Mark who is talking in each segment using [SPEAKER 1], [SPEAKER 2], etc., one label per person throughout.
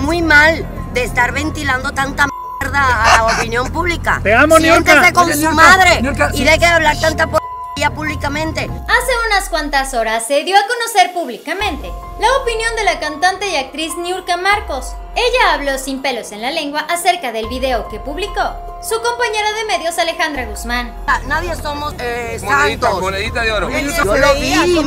[SPEAKER 1] muy mal de estar ventilando tanta mierda a la opinión pública.
[SPEAKER 2] Te amo, Niurka.
[SPEAKER 1] Siéntese con su madre y
[SPEAKER 3] sí.
[SPEAKER 1] deje de hablar tanta porquería públicamente.
[SPEAKER 4] Hace unas cuantas horas se dio a conocer públicamente la opinión de la cantante y actriz Niurka Marcos. Ella habló sin pelos en la lengua acerca del video que publicó su compañera de medios Alejandra Guzmán.
[SPEAKER 1] Nadie somos santos.
[SPEAKER 3] Monedita de oro.
[SPEAKER 1] Yo lo vi,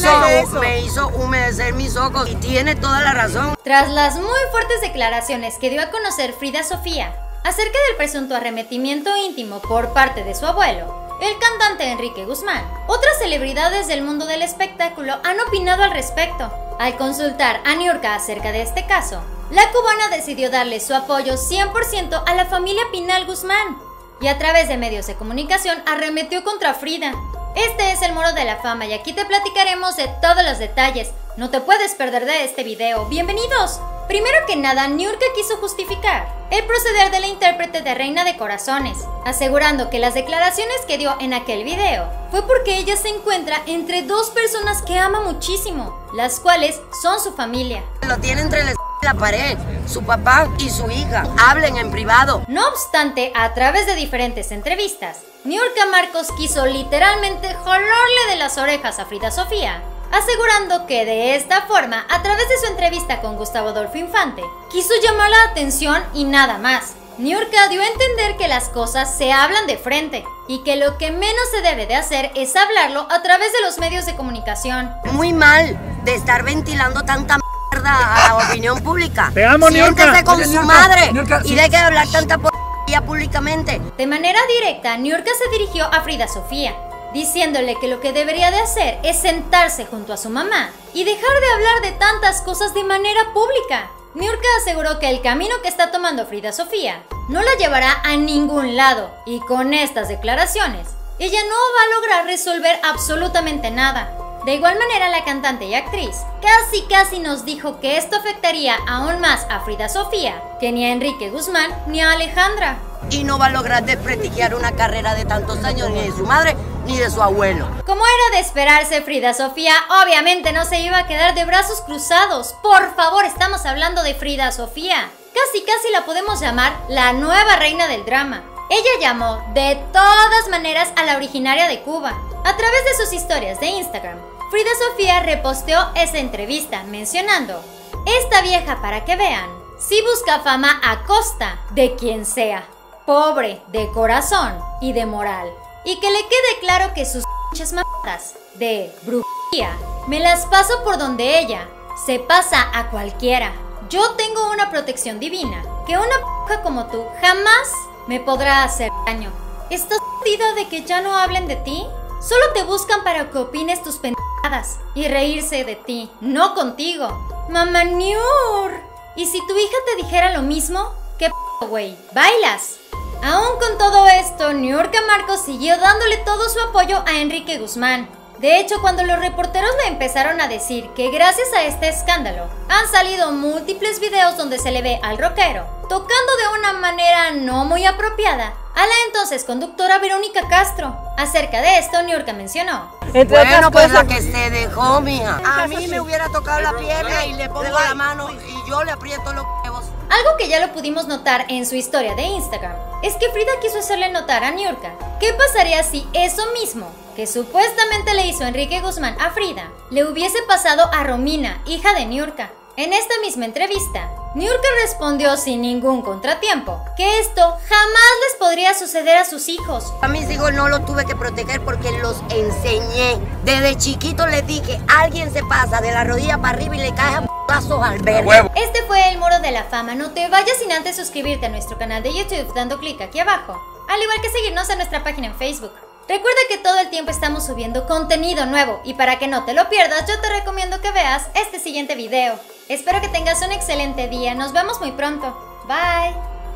[SPEAKER 1] me hizo humedecer mis ojos y tiene toda la razón.
[SPEAKER 4] Tras las muy fuertes declaraciones que dio a conocer Frida Sofía acerca del presunto arremetimiento íntimo por parte de su abuelo, el cantante Enrique Guzmán, otras celebridades del mundo del espectáculo han opinado al respecto. Al consultar a Niurka acerca de este caso, la cubana decidió darle su apoyo 100% a la familia Pinal Guzmán y a través de medios de comunicación arremetió contra Frida. Este es el Muro de la Fama y aquí te platicaremos de todos los detalles. No te puedes perder de este video. ¡Bienvenidos! Primero que nada, Niurka quiso justificar el proceder de la intérprete de Reina de Corazones, asegurando que las declaraciones que dio en aquel video fue porque ella se encuentra entre dos personas que ama muchísimo, las cuales son su familia.
[SPEAKER 1] Lo tiene entre la pared, su papá y su hija. Hablen en privado.
[SPEAKER 4] No obstante, a través de diferentes entrevistas, Niurka Marcos quiso literalmente jalarle de las orejas a Frida Sofía, asegurando que de esta forma, a través de su entrevista con Gustavo Adolfo Infante, quiso llamar la atención y nada más. Niurka dio a entender que las cosas se hablan de frente y que lo que menos se debe de hacer es hablarlo a través de los medios de comunicación.
[SPEAKER 1] Muy mal de estar ventilando tanta mierda a la opinión pública.
[SPEAKER 2] Te amo, Niurka.
[SPEAKER 1] Siéntese con su madre y
[SPEAKER 3] sí.
[SPEAKER 1] deje de hablar tanta porquería públicamente.
[SPEAKER 4] De manera directa, Niurka se dirigió a Frida Sofía, diciéndole que lo que debería de hacer es sentarse junto a su mamá y dejar de hablar de tantas cosas de manera pública. Niurka aseguró que el camino que está tomando Frida Sofía no la llevará a ningún lado y con estas declaraciones ella no va a lograr resolver absolutamente nada. De igual manera, la cantante y actriz casi nos dijo que esto afectaría aún más a Frida Sofía que ni a Enrique Guzmán ni a Alejandra.
[SPEAKER 1] Y no va a lograr desprestigiar una carrera de tantos años ni de su madre ni de su abuelo.
[SPEAKER 4] Como era de esperarse, Frida Sofía obviamente no se iba a quedar de brazos cruzados. Por favor, estamos hablando de Frida Sofía. Casi la podemos llamar la nueva reina del drama. Ella llamó de todas maneras a la originaria de Cuba. A través de sus historias de Instagram, Frida Sofía reposteó esa entrevista mencionando: esta vieja, para que vean, sí busca fama a costa de quien sea, pobre de corazón y de moral. Y que le quede claro que sus pinches mamadas de brujería me las paso por donde ella se pasa a cualquiera. Yo tengo una protección divina que una p*** como tú jamás me podrá hacer daño. ¿Estás jodida de que ya no hablen de ti? Solo te buscan para que opines tus pendejadas y reírse de ti, no contigo. Mamá Niur. Y si tu hija te dijera lo mismo, ¿qué p*** güey? ¿Bailas? Aún con todo esto, Niurka Marcos siguió dándole todo su apoyo a Enrique Guzmán. De hecho, cuando los reporteros le empezaron a decir que gracias a este escándalo han salido múltiples videos donde se le ve al rockero tocando de una manera no muy apropiada a la entonces conductora Verónica Castro. Acerca de esto, Niurka mencionó:
[SPEAKER 1] bueno, pues la que se dejó, mija. A mí me hubiera tocado la pierna y le pongo la mano y yo le aprieto los huevos.
[SPEAKER 4] Algo que ya lo pudimos notar en su historia de Instagram es que Frida quiso hacerle notar a Niurka qué pasaría si eso mismo que supuestamente le hizo Enrique Guzmán a Frida le hubiese pasado a Romina, hija de Niurka. En esta misma entrevista, Niurka respondió sin ningún contratiempo que esto jamás les podría suceder a sus hijos.
[SPEAKER 1] A mis hijos no los tuve que proteger porque los enseñé. Desde chiquito les dije, alguien se pasa de la rodilla para arriba y le cae a putazos al verde.
[SPEAKER 4] Este fue el Muro de la Fama. No te vayas sin antes suscribirte a nuestro canal de YouTube dando clic aquí abajo, al igual que seguirnos en nuestra página en Facebook. Recuerda que todo el tiempo estamos subiendo contenido nuevo y para que no te lo pierdas, yo te recomiendo que veas este siguiente video. Espero que tengas un excelente día. Nos vemos muy pronto. Bye.